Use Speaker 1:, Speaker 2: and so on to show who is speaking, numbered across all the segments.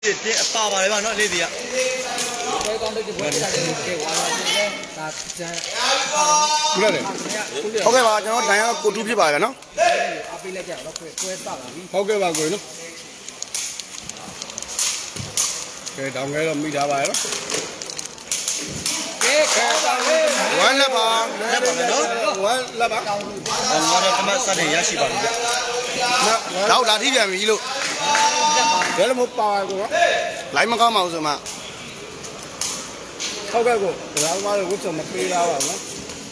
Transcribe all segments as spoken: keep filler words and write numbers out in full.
Speaker 1: 八百万那里的呀。
Speaker 2: ဟုတ်ကဲ့ပါကျွန်တော်တန်ရကိုတူဖြစ်ပါလေနော်ဟုတ်ကဲ့ပါကိုနော်ကဲတောင်းခဲတော့မိထားပါရဲ့နော်ကဲခဲတောင်းလေးဝမ်းလက်ပါလက်ပါမယ်နော်ဝမ်းလက်ပါအော်ငါတော့တမတ်စတဲ့ရရှိပါပြီဗျတော့လာထိပြန်ပြီလို့ဘယ်လိုမပါကိုနော်လိုင်းမကောင်းပါဘူးဆိုမှဟုတ်ကဲ့ကိုဒါမှမဟုတ်ဝတ်စုံမပေးလာပါဘူးနော်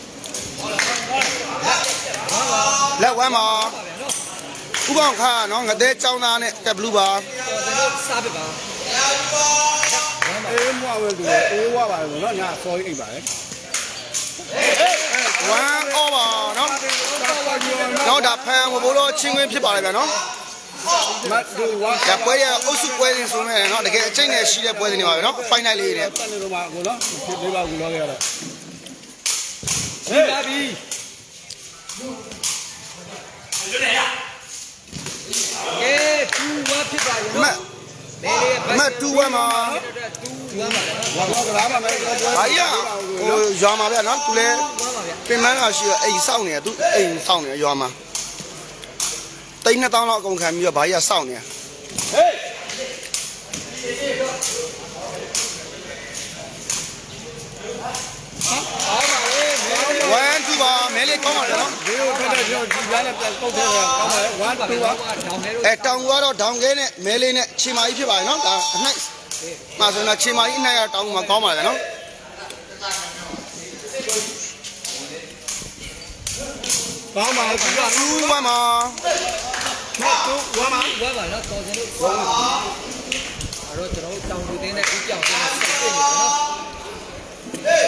Speaker 2: လက်ဝမ်းပါဥပအောင်ခါနော်ငတဲ့ចောင်းသားနဲ့တက်ဘလူးပါစားပြပါအေးမွားဝဲသူအေးဝါပါလို့နော်ညာဆော်အိတ်ပါလေဝမ်းအောပါနော်တော့ဒါဖန်ဘိုးတော်ချင်းခွင်းဖြစ်ပါလေဗျာနော်မတ်တူဝါကပွဲရအုပ်စုပွဲစဉ်ဆိုမဲ့နော်တကယ်အကျိတ်နဲ့ရှိတဲ့ပွဲစဉ်တွေပါပဲနော်ဖိုင်နယ်လေးတွေတက်နေတော့မှာကိုနော်ဖြစ်သေးပါဘူးလို့ရတော့ဟေးပါပြီရွနေရကဲတူဝါဖြစ်ပါရဲ့နော်မတ်တူဝါမှာတူဝါမှာဝါကလာပါမယ်ဘာရဟိုရွာမှာဗျာနော်သူလဲပင်မန်းကရှိတော့အိမ်စောင့်နေတယ်သူအိမ်စောင့်နေရွာမှာတိန်းနှစ်တောင်းလောက်အကုန်ခံပြီးတော့ဘာကြီးကစောင့်နေဟေးဝမ်းတူပါမဲလေးကောင်းပါလေနော်ဒီလိုထွက်တဲ့ကျွန်တော်ကြည်ပြားနဲ့ပုတ်ထဲကောင်းပါလေဝမ်းတူပါအဲတောင်ကတော့ဒေါင်ခဲနဲ့မဲလေးနဲ့ခြေမာကြီးဖြစ်ပါလေနော်ဒါအနှိုက်မှာဆိုတော့ခြေမာကြီးအနှိုက်ကတောင်မှာကောင်းပါလေနော်ကောင်းပါလေတူပါမှာတူဝမ်းမှာဝမ်းပါနော်တော်စင်လို့ဝမ်းပါအဲ့တော့ကျွန်တော်တောင်လူတင်းနဲ့ဥကြောင်တင်းနဲ့ဆက်ပြနေတယ်နော်ဟေး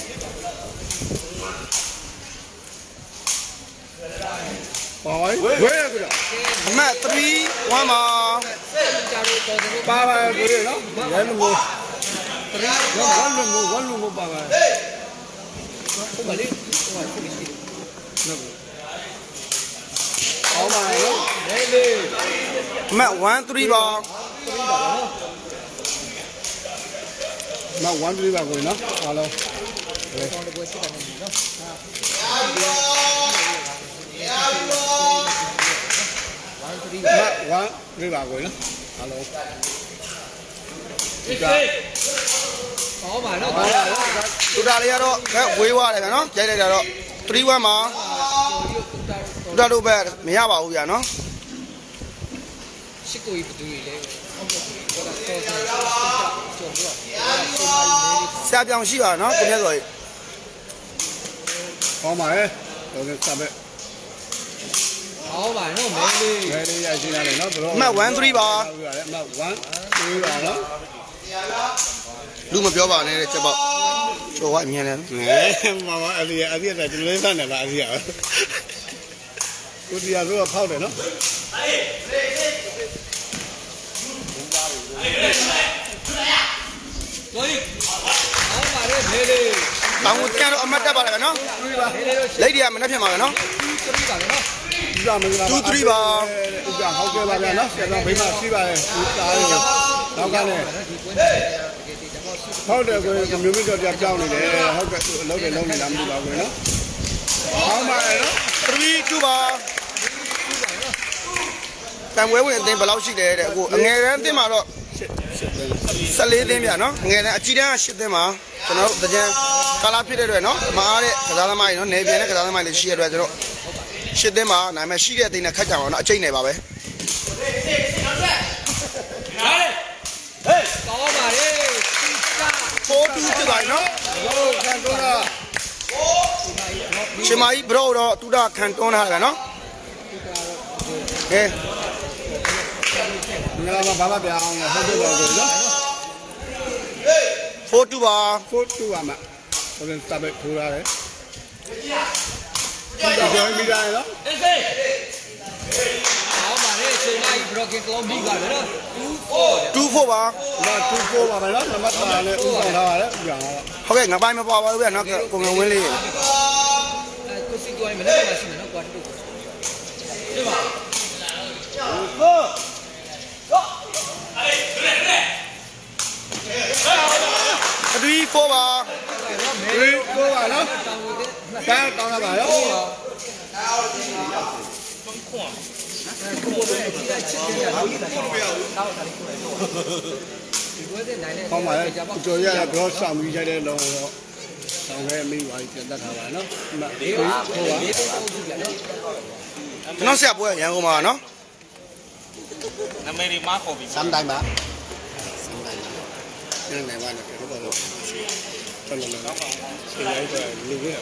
Speaker 2: ပါဝဲဝဲကူတာအမတ်三ဝမ်းပါပါပါကိုရနော်ဝမ်းလို့三ဝမ်းလို့ဝမ်းလို့ပါပါဟုတ်ပါလေဟုတ်ပါရှိရှိနော်အော်ပါနော်လေလေအမတ်one threeပါမone threeပါကိုနော်အားလုံးလေဆောင်းတပွဲရှိတာနော်ဝမ်းပြပါကိုနော်အားလုံးဒီကဟောပါနော်တူတာလေးကတော့ဝေးသွားတယ်ဗျာနော်ကြိုက်လိုက်တာတော့three oneမှာတူတာတို့ပဲမရပါဘူးဗျာနော်ရှစ်ကိုကြီးတူကြီးလေဆရာပြောင်ရှိပါနော်ကိုမြတ်စော်ကြီးဟောပါရဲ့တော့စပဲဟောပါနော်မဲလေးမဲလေးရရှိရတယ်နော်ဘလို့မှတ်one threeပါမှတ်one threeပါနော်လူမပြောပါနဲ့တဲ့ချက်ပေါ့ကျော်ဝအမြင်လဲမမအဒီအဒီကကျွန်တော်လေးစနေလားအဒီကကိုတရားဆိုတော့ဖောက်တယ်နော်ကိုကြီးဟောပါလေမဲလေးတောင်းကြတော့အမတ်တက်ပါလားနော်လိတ်တွေကမနှက်ဖြစ်မှာပဲနော်two threeပါဥပ္ပါဟောက်ခဲ့ပါဗျာနော်ဆက်တော့ဘေးမှာရှိပါရဲ့တားရနောက်ကလည်းဟုတ်တယ်ကိုမျိုးမျိုးကြောက်ကြောက်နေတယ်ဟုတ်ကဲ့အလုပ်တွေလုံးနေတာမသိပါဘူးနော်ဟောပါရဲ့နော်three twoပါတံဝဲဝင်အသင်းဘယ်လောက်ရှိတယ်တဲ့အခုအငယ်တန်းအသင်းမှာတော့fourteenသင်းဗျာနော်ငယ်တန်းအကြီးတန်းကeightသင်းမှာကျွန်တော်တို့တကြံကာလာဖြစ်တဲ့အတွက်နော်မအားတဲ့ကစားသမားကြီးနော်နေပြန်တဲ့ကစားသမားလေးရှိရတဲ့အတွက်ကျွန်တော်eightသင်းမှာနာမည်ရှိတဲ့အသင်းနဲ့ခတ်ကြအောင်နော်အချိန်နေပါပဲဟေးကောင်းပါလေfour twoဖြစ်သွားပြီနော်ဟုတ်ခံတွန်းတာရှင်မကြီးဘရောတော့တူတာခံတွန်းထားတယ်နော်ကဲငါဘာဘာပြောင်းလဲဟုတ်တယ်ပါကိုနော်four twoပါfour twoပါမဟုတ်တယ်တပ်ပဲထိုးရတယ်ဒီကြောင်မိတာနော်အေးစေးဟောပါလေရှင်မကြီးဘရော့ကင်ကလောင်းပြီးပါလေနော်two fourပါနော်two fourပါမယ်နော်နံပါတ်ပါလေဥဆောင်ထားပါလေဥဆောင်ထားဟုတ်ကဲ့ငါပိုင်းမပေါ်ပါဘူးဗျာနော်ကိုငဝင်းလေးကိုစီကိုင်းမနေ့ကရှိမယ်နော်ကွာတူဒီပါဟုတ် three four ပါ
Speaker 3: three four ပါနော်ကဲတောင်းရပါရောကောင်းပါလေကြော်ရတော့ဆောင်းပြီးကြတဲ့လုံးတော့ဆောင်းခဲ့မိပါပြန်တတ်ထားပါနော်ဒီမှာဒီကိုဟိုပါ
Speaker 2: ကျွန်တော်ဆရာပွဲရန်ကုန်မှာနော်
Speaker 1: နာမည်ဒီမခေါ်ပြီး
Speaker 3: sắm tay ba sắm tay cái này qua được cái bao lâu cho nên nó cái này là lưu cái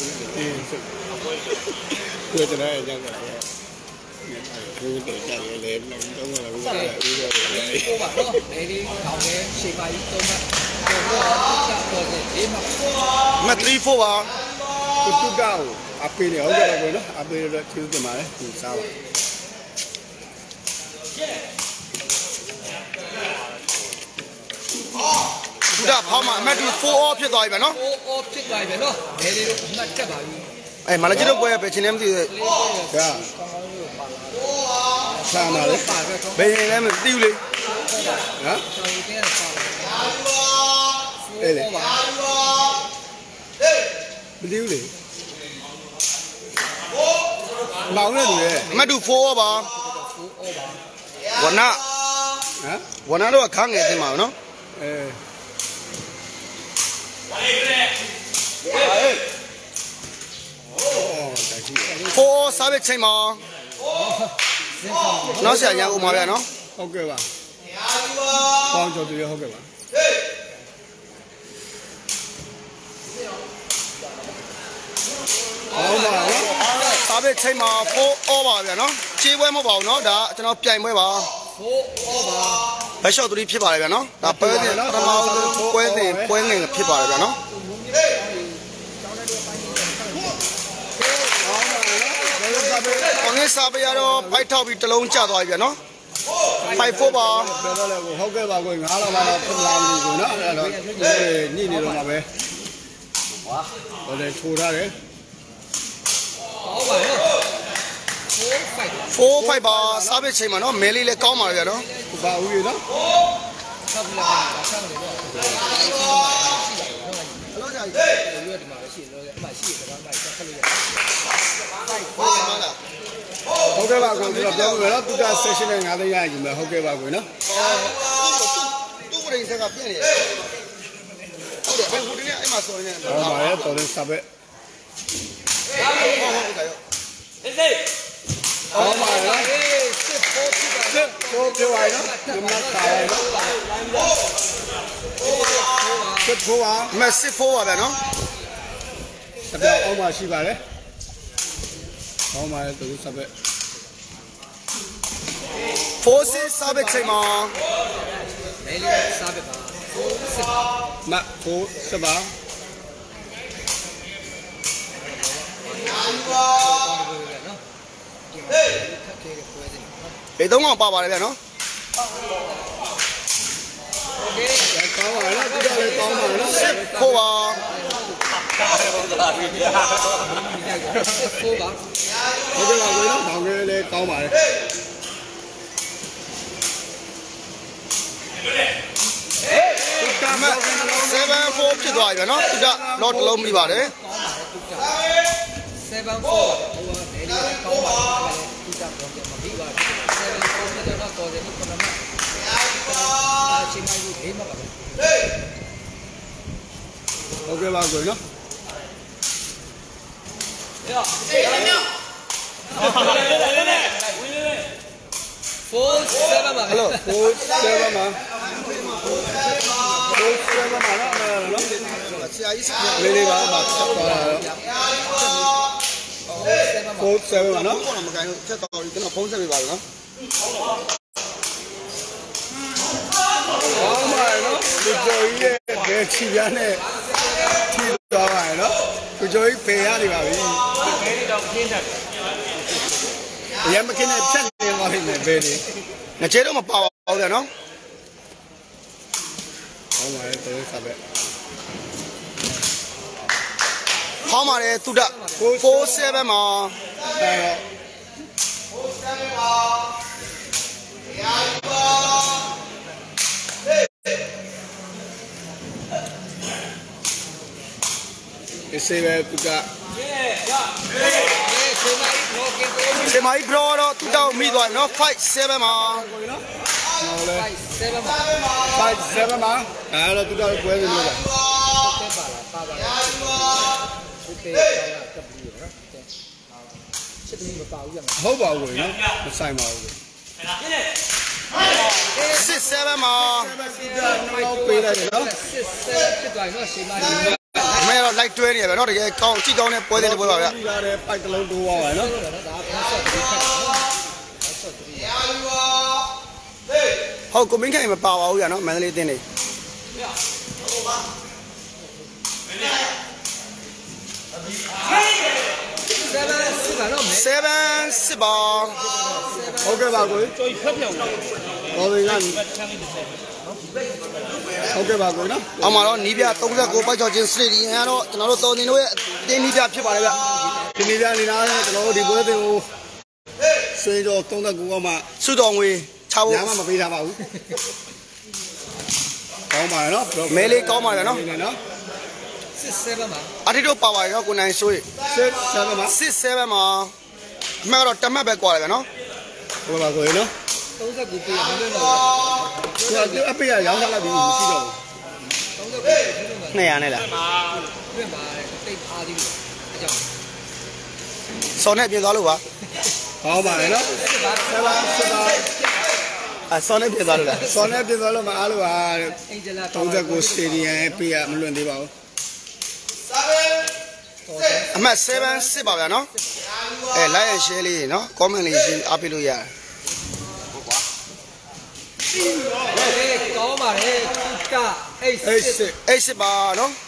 Speaker 3: quê từ đây ra cái này quê từ đây lên nó cũng là quê từ đây
Speaker 4: cô bảo đó để đi học cái xì bài tôm á rồi nó rồi thì đi mà
Speaker 2: mà three four ပါ
Speaker 3: cái chút cao áp pin này không được rồi đó áp pin nó chưa cái mà đấy thì sao
Speaker 2: သူကဖောင်းမှာအမှတ်two four all ဖြစ်သွားပြီဗျနော်
Speaker 4: four all ဖြစ်သွားပြီနော်လေလေတို့အမှတ်တက်ပါပြီ
Speaker 2: အဲမလာကြီးတို့ပွဲပဲချင်းလည်းမသိဘူး
Speaker 3: ကဲဆာမလေး
Speaker 2: ဘယ်ရင်လည်းမသိဘူးလေ
Speaker 3: ဟမ်
Speaker 4: ဆောင်းတဲ့ဆောင်း
Speaker 3: အေးလေမသိဘူးလေမောင်နဲ့တူရဲ့
Speaker 2: အမှတ်two four all ပါဝန
Speaker 3: ဟမ်
Speaker 2: ဝနတော့ခန်းငယ်တင်ပါနော်
Speaker 3: အဲ
Speaker 2: four စားပဲချိန်မှာနောက်ဆရာရန်ကုန်မှာဗျနော်
Speaker 3: ဟုတ်ကဲ့ပါပေါင်းကြော်တူရဟုတ်ကဲ့ပါအောင်ပါနော်
Speaker 2: စားပဲချိန်မှာfour all ပါဗျနော်ခြေပွဲမဟုတ်ပါဘူးနော်ဒါကျွန်တော်ပြိုင်ပွဲပါ
Speaker 4: four all ပါ
Speaker 2: ဘက်ရှော့သူဖြစ်ပါတယ်ဗျနော်ဒါပွဲစဉ်ပထမဆုံးပွဲစဉ်ပွဲငယ်ဖြစ်ပါတယ်ဗျနော်အောင်နေစားပြရတော့ဖိုက်ထောက်ပြီးတလုံးကျသွားပြီဗျနော်five four ပါ
Speaker 3: ပြောတော့လေဟုတ်ကဲ့ပါကိုငါးလောက်ပါတော့ဖြစ်လာမလို့ကိုနော်အဲ့တော့ညိနေတော့မှာပဲဟောတယ်ထိုးထားတယ်
Speaker 4: ဟုတ်ပါရဲ့
Speaker 2: four five ပါစားပဲချိန်မှာနော်မဲလေးလည်းကောင်းပါဗျနော်
Speaker 3: ဘာဦးရနော်
Speaker 4: ဆောက်ပြလာတာဆောက်နေတော့အလောကြာကြီးရွက်ဒီမှာရှိတယ်လို့အမှရှိတယ်တော့မှဆက်ခက်လို့ရတယ်
Speaker 2: ဟုတ်ကဲ့ပါလား
Speaker 3: ဟုတ်ကဲ့ပါကိုကျွန်တော်ပြောမယ်နော်တူတာ session နဲ့ငါးသိန်းရယူမယ်ဟုတ်ကဲ့ပါကိုနော်
Speaker 2: တူပရိသတ်ကပြည့်နေတယ်ဟုတ်တယ်ဘယ်ဟိုဒီနေ့အဲ့မှာဆိုနေတယ်
Speaker 3: ဟုတ်ပါရဲ့တော်တယ်စပက်
Speaker 2: ဟုတ်ဟုတ်ဟုတ်ကဲ့
Speaker 1: အေးစေး
Speaker 3: ဟုတ်ပါရဲ့
Speaker 4: အေးစစ်ဖို့ဖြစ်တာ
Speaker 3: စစ်ဖို့ပြောရနော်ဒီမှာတာရနော်စစ်ဖို့ပါ
Speaker 2: မက်စစ်ဖို့ပါဗျနော်
Speaker 3: စပက်အောင်မရှိပါလေဟုတ်ပါရဲ့တော်စပက်
Speaker 2: four six စားပဲချိန်မှာ
Speaker 4: လေလေစားပဲပါfour six
Speaker 3: မဖို့စပါ
Speaker 2: ဘေးသုံးအောင်ပါပါတယ်ဗျနော်
Speaker 4: โอเค
Speaker 3: ကောင်းပါလားတူတာလည်းကောင်းပါလား
Speaker 2: စစ်ဖို့ပါ
Speaker 4: စစ်ဖို့ပါ
Speaker 3: ဟုတ်ကဲ့ပါကိုနော်ဘောင်ကလေးလည်းကောင်းပါလေ
Speaker 2: seven four ဖြစ်သွားပြီဗျနော်သူက lot တစ်လုံးပြီးပါတယ်
Speaker 4: seven four ဟိုကလေလေကောင်းပါတယ်သူကပြောပြမှာပြီးပါ seven four ဖြစ်တော့တော်တယ်ဒီကနမအာချင်းမိုင်းကိုဒေးမှာပါ
Speaker 3: ဟုတ်ကဲ့ပါကိုနော်
Speaker 4: ရောအေးလာမြောက် four seven ပါ
Speaker 3: hello four seven ပါfour seven ပါနော်
Speaker 2: ဆရာကြီး
Speaker 3: လေးလေးပါပါဆက်သွားတာတော့four seven ပါနော်
Speaker 2: ဘောတော့မကိုင်းလို့ချက်တော်ကျွန်တော်ဖုန်းဆက်ပေးပါလို့နော်
Speaker 3: ဟောမှာနော်ဒီကြော်ကြီးရဲ့ဘယ်ချီရနဲ့ထီသွားပါရဲ့နော်ဒီကြော်ကြီးဖေရနေပါပြီ
Speaker 1: ဘယ်တော့ခင်းတယ်
Speaker 3: ရမကင်းနဲ့ဖြတ်နေပါလိမ့်မယ်ဘယ်လေး
Speaker 2: ငကျဲတော့မပါပါဘူးဗျနော်
Speaker 3: ဟောမှာရဲ့တော်စပက်
Speaker 2: ဟောပါတယ်သူတ four seven မှာ
Speaker 3: အဲတော့စေပဲသူက
Speaker 2: စေမိုင်းဒရောတော့တူတောက်မိသွားနော် five seven မှာ
Speaker 3: နော်လေ
Speaker 4: seven မှာ
Speaker 3: five seven မှာအဲ့တော့သူကပွဲနေလို့လား
Speaker 4: တက်ပါလားပါပါလားဒီတေးကောင်းတာကပ်ပြီးနော်ချစ်တယ်မပါဘူးကြမှာ
Speaker 3: ဟုတ်ပါဘူးနော်မဆိုင်ပါဘူး
Speaker 2: six seven မှာ
Speaker 3: တော့ပေးလိုက်တယ်နော်
Speaker 4: six sevenဖြစ်သွားရင်တော့ရှေ့မှာ
Speaker 2: မဲတော့ light တွဲနေရပဲเนาะတကယ်ကောင်းကြည့်ကောင်းတဲ့ပွဲတဲ့ပွဲပါဗျ
Speaker 3: ဒီကားတဲ့ပိုက်တစ်လုံးတိုးသွားပါနော်
Speaker 4: ဒါကဆက်ပြီးခက်တယ်ဆက်ပြီး
Speaker 2: ဟုတ်ကိုမင်းခိုင်မပါပါဘူးဗျာเนาะမန္တလေးတင်းနေ
Speaker 4: seven စစ်ပါတော့မယ်
Speaker 2: seven စစ်ပါ
Speaker 3: ဟုတ်ကဲ့ပါကို
Speaker 1: ကျော်ဖျက်ဖျက်ဝင်
Speaker 3: တော်ပြီက
Speaker 1: ချမ်းလေးတစ်ဆက်
Speaker 3: ဟုတ်ကဲ့ပါကိုနော်
Speaker 2: အောင်မှာတော့နီးပြthirty-nineပိုက်ချော်ချင်းစတေဒီယံကတော့ကျွန်တော်တို့တော်နေတို့ရဲ့တင်းနီးပြဖြစ်ပါတယ်ဗျ
Speaker 3: ဒီနေ့ပြန်နေတာလေကျွန်တော်တို့ဒီပွဲတင်ကိုဆွေးတော့thirty-nineကမှ
Speaker 2: စုတော်ငွေချဖို့
Speaker 3: ညာမှမပေးထားပါဘူးကောင်းပါရဲ့နော်
Speaker 2: မဲလေးကောင်းပါရဲ့เนาะ
Speaker 3: နော်
Speaker 4: six sevenမှာ
Speaker 2: အတိတို့ပါပါတယ်เนาะကိုနိုင်ဆိုး
Speaker 3: six seven မှာ
Speaker 2: six sevenမှာအမှန်ကတော့တမတ်ပဲကွာတယ်ဗျာเนาะ
Speaker 3: ဟုတ်ပါကိုနော်
Speaker 4: thirty-nineကိုပြရမလို့တော့
Speaker 3: သူအပိရရောင်းထားလိုက်ပြီးမရှိတော့ဘူး
Speaker 4: thirty-nineကိုပြလို့
Speaker 2: two hundredနဲ့လား
Speaker 4: ပြင်ပါတယ်တိတ်အားသေးလို့အကြောင်း
Speaker 2: စော်နဲ့ပြင်သွားလို့ပါ
Speaker 3: ကောင်းပါရဲ့နော်
Speaker 4: စစ်ပါ
Speaker 3: ဆက်ပါဆက်ပါ
Speaker 2: အဲစော်နဲ့ပြင်သွားလို့လား
Speaker 3: စော်နေပြင်သွားလို့မအားလို့ပါ
Speaker 4: အင်ဂျလာ
Speaker 3: thirty-nineစတေဒီယံပေးရမလွန်သေးပါဘူး
Speaker 2: အမှတ်sevenစစ်ပါဗျာเนาะအဲ like and share လေးเนาะ comment လေးရှင်းအားပေးလို့ရတယ်
Speaker 4: ဟဲ့ကောင်းပါတယ်ကုကeight
Speaker 3: အေး
Speaker 4: six
Speaker 3: စစ်
Speaker 2: eightစစ်ပါเนาะ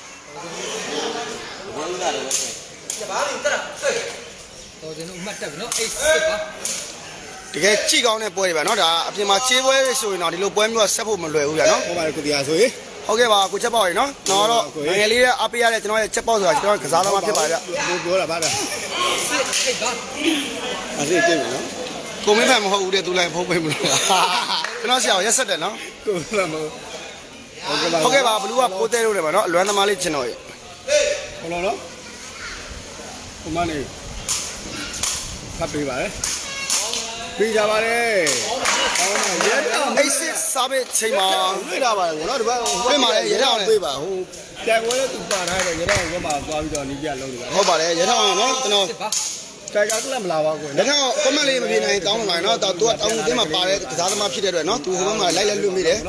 Speaker 4: တော်ကျွန်တော်မှတ်တက်ပြီနော်eight sixပါ
Speaker 2: တကယ်ကြည့်ကောင်းတဲ့ပွဲတွေဗျာเนาะဒါအပြင်မှာချေးပွဲတွေဆိုရင်တော့ဒီလိုပွဲမျိုးကဆက်ဖို့မလွယ်ဘူးဗျာเนาะ
Speaker 3: ဟုတ်ပါတယ်ကိုတရားဆိုရင်
Speaker 2: ဟုတ်ကဲ့ပါကိုချက်ပေါက်ရေเนาะတော့တော့ငယ်လေးရဲ့အားပေးရတဲ့ကျွန်တော်ရဲ့ချက်ပေါက်ဆိုတာကျွန်တော်ကစားသမားဖြစ်ပါဗျ
Speaker 3: ဘိုးပြောတာပါတာ
Speaker 4: six eight ပါ
Speaker 3: အဲ့ဒီကြည့်မယ်နော်
Speaker 2: ကိုမင်းဖက်မဟုတ်ဘူးတဲ့သူလိုက်ဖုံးပေးမလို့ကျွန်တော်ဆရာကိုရက်ဆက်တယ်เนาะ
Speaker 3: ကိုလာမဟုတ်ကဲ့ပါ
Speaker 2: ဟုတ်ကဲ့ပါဘလူးကပိုးတဲလို့တယ်ဗျာเนาะအလွမ်းသမားလေးကျွန်တော်ရေ
Speaker 3: ဟုတ်လားနော်ဟိုမနေဖတ်ပေးပါလေပေးကြပါလေကောင်းပါရဲ့တော့
Speaker 2: eight sixစားပေးချိန်မှာ
Speaker 3: တွေ့တာပါလေနော်ဒီဘက်
Speaker 2: တွေ့ပါလေရဲထောင်လေ
Speaker 3: တွေ့ပါဟိုပြန်ဝဲလို့သူပါထားတယ်ရဲတော့ရဲမှာသွားပြီးတော့နီးပြလုံးနေတာ
Speaker 2: ဟုတ်ပါတယ်ရဲထောင်เนาะကျွန်တော်
Speaker 4: စစ်ပါ
Speaker 3: တိုင်ကာကလည်းမလာပါဘူး
Speaker 2: လက်ထောင် comment လေးမပြေနိုင်တောင်းပါမယ်เนาะတော့သူကတောင်းတင်းမှာပါတဲ့ကစားသမားဖြစ်တဲ့အတွက်เนาะသူဟိုဘက်မှာလိုက်လက်လွတ်မိတယ်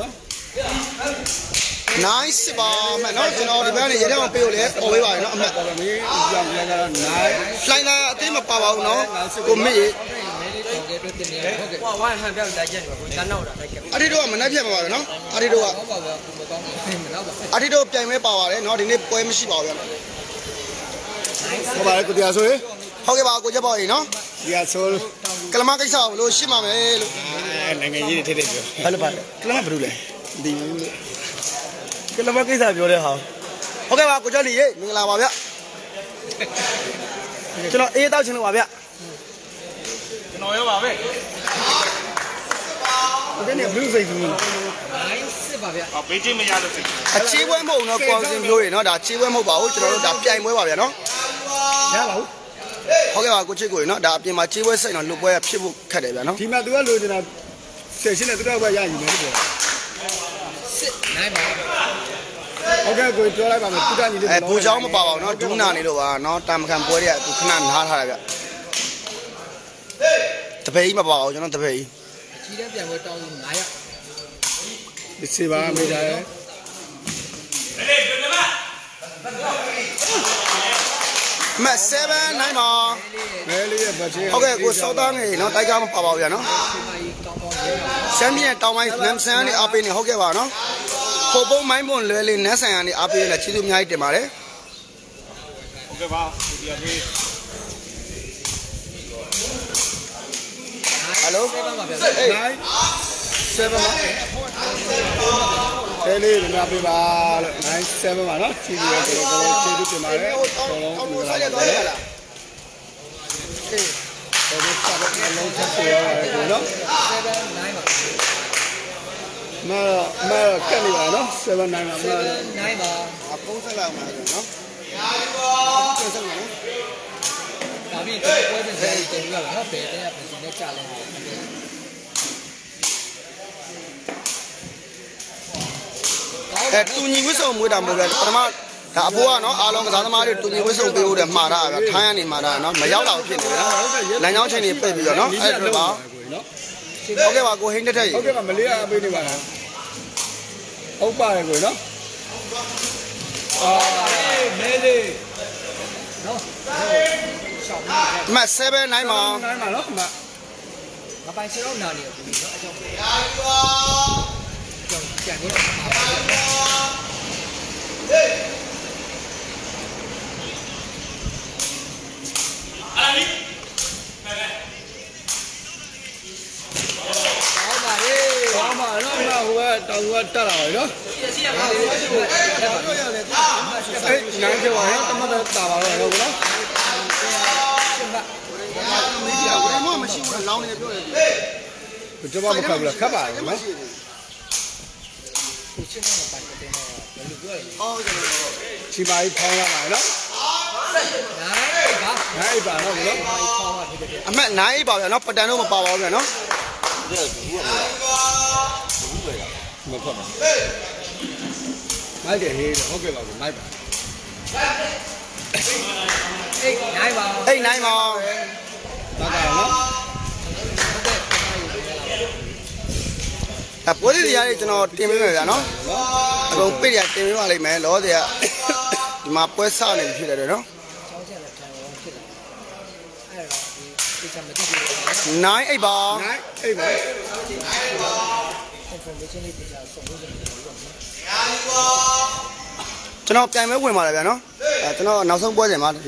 Speaker 2: nice စစ်ပါမယ်เนาะကျွန်တော်ဒီဘက်ကနေရဲထောင်ပေးလို့လေပေါ်ပေးပါရเนาะအမှတ်
Speaker 3: ပေါ်မင်းကြောင်လည်းကတော့နိုင်
Speaker 2: လှိုင်းလာအသေးမပါပါဘူးเนาะကိုမေ့ရေ
Speaker 4: မဲလေးတော်ကဲအတွက်တင်နေဟုတ်ကဲ့ဟိုဝိုင်းဟန်ပြောက်တိုက်ချက်ပါကိုတန်းတော့တာတိုက်ချက်
Speaker 2: အတိတို့ကမနှက်ပြတ်ပါပါเนาะအတိတို့က
Speaker 4: ကောင်းပါပါကိုမကောင်းဘူးမနောက်ပါ
Speaker 2: အတိတို့ပြိုင်မဲပါပါတယ်เนาะဒီနေ့ပွဲမရှိပါဘူးဗျာ
Speaker 3: ဟုတ်ပါလေကိုတရားဆိုရင်
Speaker 2: ဟုတ်ကဲ့ပါကိုချက်ပေါ့ရေเนาะ
Speaker 3: တရားဆို
Speaker 2: ကလမကိစ္စကိုလို့ရှင်းပါမယ်လို့
Speaker 3: အဲနိုင်ငံကြီးတွေထိတဲ့ပြော
Speaker 2: ဘာလို့ပါလဲကလမဘယ်လိုလဲ
Speaker 3: ဒီဘူးလေ
Speaker 2: ကလမကိစ္စပြောတဲ့ဟာဟုတ်ကဲ့ပါကိုချက်လီရေမင်္ဂလာပါဗျကျွန်တော်အေးတောက်ချင်လို့ပါဗျ
Speaker 1: ကျွန်တော်ရောပါပဲ
Speaker 3: ဒီနေ့ဘလူးစိတ်ဘူး
Speaker 4: nine စစ်ပါဗျ
Speaker 1: အော်ဘေးချင်းမရလို့စိတ်
Speaker 2: အခြေပွဲမဟုတ်တော့ကွန်စင်မျိုးတွေเนาะဒါခြေပွဲမဟုတ်ပါဘူးကျွန်တော်တို့ဒါပြိုင်ပွဲပါဗျာเนาะ
Speaker 3: ရပါဘူး
Speaker 2: ဟုတ်ကဲ့ပါကိုချစ်ကိုရေเนาะဒါအပြင်မှာခြေပွဲစိတ်တော့လွတ်ပွဲဖြစ်ဖို့ခက်တယ်ဗျာเนาะ
Speaker 3: ဒီမှာသူကလိုချင်တာဆက်ရှင်းတဲ့သူတော့ပဲရယူမယ်လို့ပြော
Speaker 4: six nine ပါ
Speaker 3: ဟုတ်ကဲ့ကိုပြောလိုက်ပါမယ်သူကညီလေး
Speaker 2: အဲဘူချောင်းမပါပါဘူးเนาะဒူးနာနေလို့ပါเนาะတာမခံပွဲတွေကသူခဏနားထားတယ်ဗျတပည့်ကြီးမပါဘူးကျွန်တော်တပည့်ကြီး
Speaker 4: အကြီးတန်းပြန်ပွဲတောင်းလို့nineရောက်
Speaker 3: ဒီစေပါမေးကြရဲ
Speaker 2: မက်seven nineပါ
Speaker 3: မဲလေးရဲ့ဘတ်ချင်း
Speaker 2: ဟုတ်ကဲ့ကိုစောသားငယ်เนาะတိုက်ကားမပါပါဘူးဗျာเนาะ
Speaker 4: ဒီမှာကြီးကောင်းကောင်းရေးတော့
Speaker 2: ချန်ပီယံတောင်ပိုင်းနမ်ဆန်ကနေအားပေးနေဟုတ်ကဲ့ပါเนาะဖို့ပုံးမိုင်းပွန်လွယ်လေးနန်းဆိုင်ကနေအားပေးနေချီးသူအများကြီးတင်ပါတယ်
Speaker 1: ဟုတ်ကဲ့ပါကိုတရားကြီး
Speaker 2: ဟယ်လို
Speaker 4: seven ပါဗျ
Speaker 2: အေး
Speaker 3: နိုင်sevenပါအဲလေးမနာပေးပါလို့nine sevenပါနော်ချီးပြီးတော့ကျွန်တော်ချီးပြီးပြင်ပါတယ်
Speaker 2: အော
Speaker 3: တော်
Speaker 2: င်း
Speaker 3: လုံး
Speaker 2: အောင်း
Speaker 3: မင်္ဂ
Speaker 2: ဆိုင်ရ
Speaker 3: လာ
Speaker 2: တော့
Speaker 3: ပါ
Speaker 2: ရ
Speaker 3: လေ
Speaker 2: လားအေး
Speaker 3: တော်လုံးဆက်တော့အလုံးချက်ပြရပါတယ်ကိုနော်
Speaker 4: seven nine ပါ
Speaker 3: မမကက်နေပါနော်seven nine ပါမ
Speaker 4: seven nine ပါ
Speaker 2: အပုံးဆက်လာမှာเนาะ
Speaker 3: ပြန်ဆက်မှာနော်
Speaker 4: ဒါပြီးတော့ပွဲစဉ်ဆိုင်တင်ပြီးတော့နော်ဘယ်တဲ့ကပြင်နဲ့ကြာလဲ
Speaker 2: အဲတူညီဝစ်စုံမွေးတာမဟုတ်ဘူးပထမဒါအဖိုးကနော်အားလုံးကစားသမားတွေတူညီဝစ်စုံပေးဖို့တည်းမှားတာဗျထိုင်းကနေမှားတာနော်မရောက်တော့ဖြစ်နေတယ်လမ်းကြောင်းချိန်တွေပိတ်ပြီးတော့နော်အဲ့ဒါပါဟုတ်ကဲ့ပါကိုဟင်းတက်တက်ကြီး
Speaker 3: ဟုတ်ကဲ့ပါမလေးအားပေးနေပါလားဟုတ်ပါတယ်ကိုနော်အာမဲလေး
Speaker 4: နော်ရှောင်း
Speaker 2: မတ်seven nineမှာ
Speaker 3: နိုင်မှာနော်မ
Speaker 4: ငါပိုင်စတော့နာနေပြီနော်အကြောင်းပဲရာယူပါကြောင်းကြံနေတော့ဟေးအာလီပဲပဲဟောပါလေ
Speaker 3: ဟောမှာနော်ဟိုကတောင်ကတက်လာပါနော်
Speaker 4: စီရပါဘူးအဲ့
Speaker 3: နိုင်ကြပါရဲ့တမတ်တာပါတော့ဟုတ်နော်
Speaker 2: မင်းကြီးကဘယ်မှမရှိဘူးလောင်းနေပြောတယ်
Speaker 3: ဟေးကျွန်တော်မခက်ဘူးလားခက်ပါရဲ့နော်
Speaker 4: ကိုချင်းနဲ့ပိုင်တဲ့နဲ့ဘယ်လိုပြောလဲ
Speaker 2: အော်ကျွန်တော်
Speaker 3: ချီပါကြီးဖောင်းရပါနော်
Speaker 4: နိုင်ပါ
Speaker 3: နိုင်ပါနော်နော်
Speaker 2: အမက်နိုင်ပါဗျာနော်ပတန်တော့မပါပါဘူးဗျာနော်
Speaker 3: မဖတ်ပါမိုက်တယ်ဟေးဟုတ်ကဲ့ပါကိုမိုက်ပါ
Speaker 4: အေးနိုင်ပါ
Speaker 2: အေးနိုင်ပါ
Speaker 3: တာတာနော်
Speaker 2: အပွဲတွေရတယ်ကျွန်တော်တင်ပေးမယ်ဗျာနော်အကုန်ပိတ်ရတင်ပေးပါလိမ့်မယ်လောတွေကဒီမှာပွဲစနေပြီဖြစ်တယ်နော်နိုင်အိပ်ပါ
Speaker 3: နိုင်အိပ်ပါ
Speaker 4: information လေးတရားဆုံးလို့ရတယ်
Speaker 2: ကျွန်တော်ပြန်မဲဝင်ပါလားဗျာနော်အဲကျွန်တော်နောက်ဆုံးပွဲချိန်မှာဒီ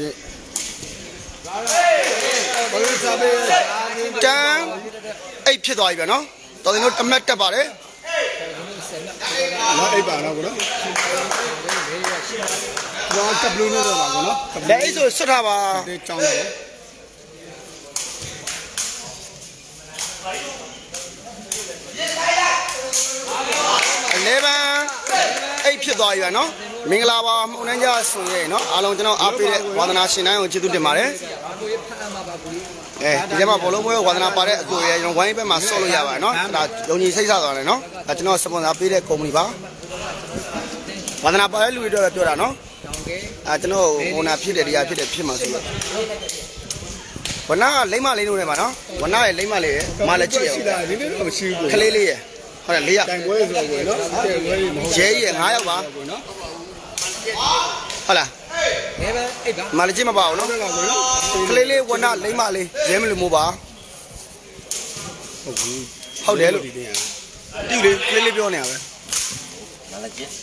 Speaker 3: ဘယ်လိုစားပေး
Speaker 2: တန်းအိပ်ဖြစ်သွားပြီဗျာနော်တော်တယ်တို့တမက်တက်ပါတယ်
Speaker 3: နော်အိပ်ပါနော်ကိုနော်ဘာတပ်လို့လို့တော့ပါကိုနော်
Speaker 2: လက်အိပ်ဆိုဆွတ်ထားပါ
Speaker 3: ဒီကြောင်းတော့
Speaker 2: elevenအိပ်ဖြစ်သွားပြီဗျာနော်မင်္ဂလာပါမှုန်နှန်းကြဆိုရဲနော်အားလုံးကျွန်တော်အားပေးတဲ့ဝါသနာရှင်တိုင်းကိုကျေးဇူးတင်ပါတယ်အဲဒီထဲမှာဘောလုံးပွဲဝါသနာပါတဲ့အကိုရဲကျွန်တော်ဝိုင်းဘက်မှာဆော့လို့ရပါတယ်နော်အဲဒါယုံကြည်စိတ်ဆသွားတယ်နော်အဲကျွန်တော်စပွန်ဆာပေးတဲ့ကုမ္ပဏီပါဝါသနာပါတဲ့လူတွေတော့ပြောတာနော်အဲကျွန်တော်ဟိုနာဖြစ်တယ်တရားဖြစ်တယ်ဖြစ်မှာဆိုတော့ဝနာကလိမ့်မလေးလို့နေပါနော်ဝနာရဲ့လိမ့်မလေးမလည်းကြည့်ရအောင်
Speaker 3: ဒီနေ့တော့မရှိဘူး
Speaker 2: ခလေးလေးရဟုတ်တယ်လေးရ
Speaker 3: တိုင်ပွဲဆိုတော့ကိုနော်တိုင်ပွဲမဟုတ်
Speaker 2: ရဲကြီးnineယောက်ပါ
Speaker 3: နော်
Speaker 2: ဟုတ်လား
Speaker 4: ဘယ်ပဲအိတ်ပါ
Speaker 2: မလည်းကြည့်မပါဘူးနော်ခလေးလေးဝနာလိမ့်မလေးရဲမလို့မို့ပါ
Speaker 3: ဟုတ်ဘူး
Speaker 2: ဟုတ်တယ်လို့တိလေခလေးလေးပြောနေရပဲ
Speaker 4: မလည်းကြည့်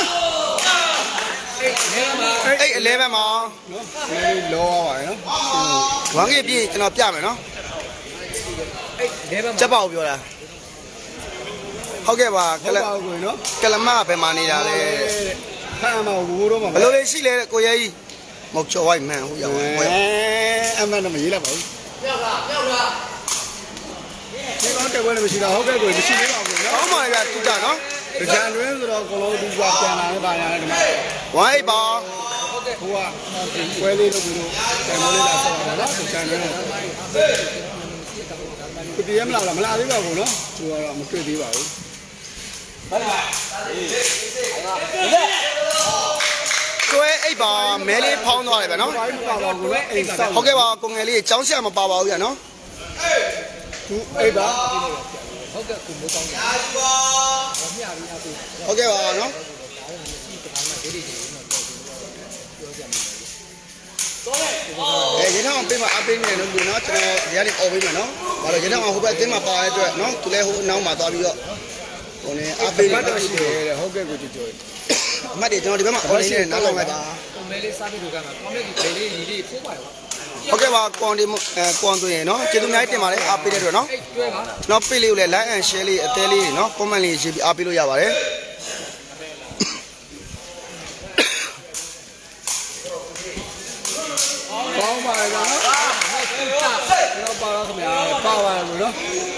Speaker 2: အဲ့ elevenမှာ
Speaker 3: နော်ဒီလောပါတယ်နော်
Speaker 2: ဝမ်းကြီးပြည့်ကျွန်တော်ပြမယ်နော်
Speaker 4: အဲ့ eleven
Speaker 2: ချက်ပေါ့ပြောတာဟုတ်ကဲ့ပါကလ
Speaker 3: ဟုတ်ပါဘူးနော်
Speaker 2: ကလမကဘယ်မှာနေတာလဲ
Speaker 3: ဖမ်းမှာဘူးတော့မှာ
Speaker 2: ဘယ်လိုလေးရှိလဲကိုရဲကြီးမောက်ချော်ဝိုက်မှန်ဟုတ်ရပါဘူး
Speaker 3: အမှန်တော့မရေးလိုက်ပါဘူးပြောက်လားပြောက်လားဒီကောင်တက်ပွဲလည်းမရှိတော့ဟုတ်ကဲ့ကိုမရှိသေးပါဘူးနော်
Speaker 2: ဟုတ်ပါရဲ့ဗျာတူတာနော်
Speaker 3: ကြံတွင်းဆိုတော့ကိုလုံးဒီကပြန်လာနေပါညာဒီမှာ
Speaker 2: ဝိုင်းပါ
Speaker 3: ဟုတ်ကဲ့ဟိုကပွဲလေးလုပ်ပြီးတော့တိုင်မိုးလေးလာဆက်ပါတော့ကြံတွင်းကိုတည်းမလာလားမလာသေးပါဘူးနော်သူကတော့မတွေ့သေးပါဘူး
Speaker 2: ကျွဲအိပ်ပါမဲလေးဖောင်းသွားတယ်ဗျာနော်ဟုတ်ကဲ့ပါကိုငယ်လေးចောင်းဆက်မပါပါဘူးဗျာနော်
Speaker 3: သူအိပ်ပါ
Speaker 4: ဟုတ်ကဲ့ကိုမိုးကောင်းတယ်
Speaker 2: ဟုတ်ကဲ့ပါနော်အဲရင်းအောင်ပေးမှာအပေးနေလို့လူနော်ကျွန်တော်ဒီကနေអော်ပေးမယ်နော်ဘာလို့ရင်းအောင်ဟိုဘက်အတင်းမှာပါတဲ့အတွက်နော်သူလည်းဟိုအနောက်မှာသွားပြီးတော့ဟိုနေအပေးနေ
Speaker 3: တော့ရှိတယ်ဟုတ်ကဲ့ကိုကြွကြွ
Speaker 2: အမှတ်တယ်ကျွန်တော်ဒီဘက်မှာអော်နေနေနားလောင်လိုက်ပါ
Speaker 4: ကိုမဲလေးစားပြီးတော့ကမှာကောင်းတဲ့ဒီလေးလေးလေးဖိုးပါရော
Speaker 2: ဟုတ်ကဲ့ပါကွန်ဒီအဲကွန်ဆိုရင်နော်ကျေးဇူးများတင်ပါတယ်အားပေးတဲ့အတွက်နော်ကျွန်တော်ပေးလေးကိုလည်း like and share လေးအသေးလေးနော် comment လေးရေးပြီးအားပေးလို့ရပါတယ်
Speaker 3: ကောင်းပါရဲ့နော်တော့ပါတော့ခင်ဗျာပါပါလို့နော်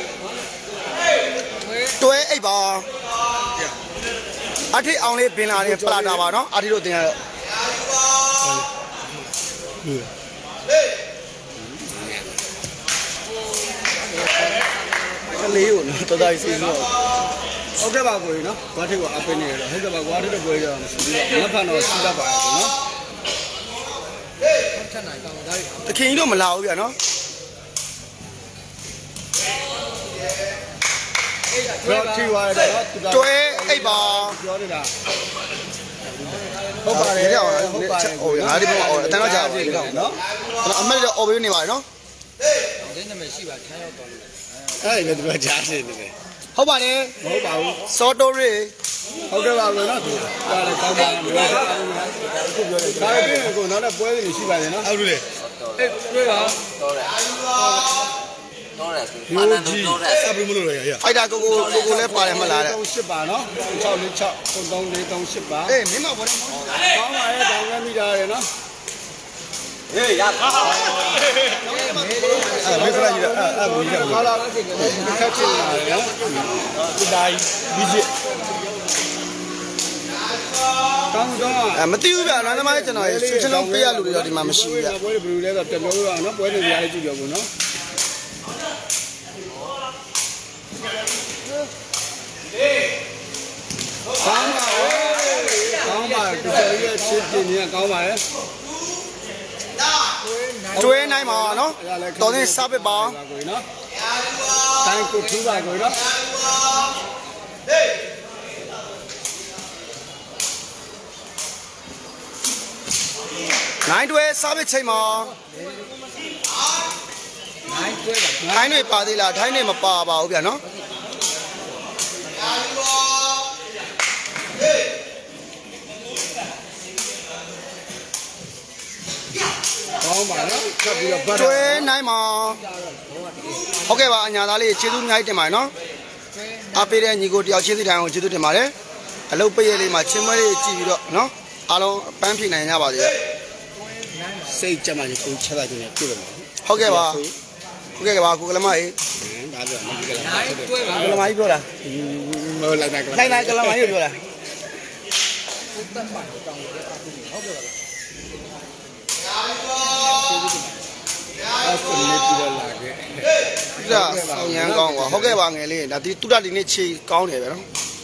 Speaker 2: တွဲအိပ်ပါအထိအောင်လေးပင်လာလေးပလာတာပါနော်အထိတို့တင်ရတော့
Speaker 3: ကလေးကိုနော်တော်တော်စီးလို့ဟုတ်ကဲ့ပါကိုကြီးနော်ကွာထိပ်ကအပင်းနေရတော့ဟုတ်ကဲ့ပါကွာထိပ်တော့ပွဲရအောင်စီးပြီးတော့မဖန်တော့စီးတတ်ပါရဲ့နော်
Speaker 4: ချက်နိုင်ကောင်းဒါရီ
Speaker 2: တခင်ကြီးတော့မလာဘူးဗျာနော်
Speaker 3: တော့ထိသွားတယ်နော်
Speaker 2: တွဲအိပ်ပါ
Speaker 3: ပြောနေတာဟုတ်ပါတယ်ဟုတ်ပါတယ်
Speaker 2: ဟိုငါဒီဘက်မှာအတန်းတော့ကြာပါပြီနော်အမက်တော့အော်ပေးနေပါနော်
Speaker 4: ဒီနာမည်ရှိပါချမ်းရောက်တော်လို့
Speaker 3: အဲ့ဒီလည်းသူကကြားနေတယ်
Speaker 2: ဟုတ်ပါတယ်
Speaker 3: မဟုတ်ပါဘူး
Speaker 2: စောတိုရီ
Speaker 3: ဟုတ်ကဲ့ပါလို့နော်သူကလည်းကောင်းပါလို့ပြောတယ်အခုပြောတယ်ဒါလည်းပြင်ကိုနောက်တော့ပွဲတွေရှိပါတယ်နော်ဟုတ်တယ်
Speaker 4: အေးတွေ့ပါ
Speaker 5: တော့တယ်တော့တယ်
Speaker 3: ဒီလိုကြီးအပူမလို့ရရ
Speaker 2: ဖိုက်တာကိုကိုကိုကိုလည်းပါတယ်မလားတဲ့
Speaker 3: ရှစ်ပါနော်၆၄၆ ၃၄၃၈ပါ
Speaker 2: အေးမင်းမဘောတယ်မောင်း
Speaker 3: ကောင်းပါရဲ့တောင်းရမိတာရယ်နော်
Speaker 5: ဟေးရပါ
Speaker 3: အဲ့မေးဖလိုက်ရအဲ့အဲ့ဘူးရပါလားခက်ချင်လာရနော်ဒီတိုင်းဒီကြီးကောင်းတော့
Speaker 2: အဲမသိဘူးဗျာနားသမားကျွန်တော်ရွှေချင်းလုံးပေးရလူတွေတော့ဒီမှာမရှိဘူးဗျာ
Speaker 3: ပွဲတွေဘယ်လိုလဲဆိုတော့တမျိုးတော့နော်ပွဲတွေများလေးကြည့်ကြဘူးနော်ကောင်းပါကောင်းပါဒီလိုရဲ့ရှင်းပြနေကောင်းပါရဲ့
Speaker 2: တွဲနိုင်ပါနော်တော်နေစားပစ်ပါ
Speaker 3: ကိုနော်တိုင်းကိုထူးပါကိုနော်
Speaker 2: နိုင်တွဲစားပစ်ချိန်မှာ
Speaker 4: နိုင်တွေ့ပါ
Speaker 2: ထိုင်းတွေပါသေးလားထိုင်းတွေမပါပါဘူးဗျာနော်
Speaker 3: ကောင်းပါနော်ခပ်ပြီးတော့ပတ်
Speaker 2: တွဲနိုင်မှာဟုတ်ကဲ့ပါအညာသားလေးကျေးဇူးအများကြီးတင်ပါတယ်နော်အားပေးတဲ့ညီကိုတယောက်ချင်းစီတိုင်းကိုကျေးဇူးတင်ပါတယ်အလုပ်ပေးရလေးမှာချင်းမလေးကြည့်ပြီးတော့နော်အားလုံးပန်းဖြေနိုင်ကြပါစေ
Speaker 3: စိတ်ကြမ်းမှကိုချက်တာကျနေပြည့်တယ်
Speaker 2: ဟုတ်ကဲ့ပါဟုတ်ကဲ့ပါကိုကလမကြီး
Speaker 3: ဒါပြောမကြည့်ကြလား
Speaker 4: နိုင်တွေ့ပါ
Speaker 2: ကလမကြီးပြောတာ
Speaker 3: မဟုတ်လိုက်တာက
Speaker 2: နိုင်နိုင်ကလမကြီးပြောတာ
Speaker 4: ဦးတက်ပါတောင်းရတာဟုတ်ကဲ့ပါ
Speaker 3: အဲ့ဒါလေးပြလာခဲ့
Speaker 2: ဒါဆောင်ရန်ကောင်းပါဟုတ်ကဲ့ပါငယ်လေးဒါဒီတုဒ္ဒဒီနေ့ခြေကောင်းတယ်ပဲနော်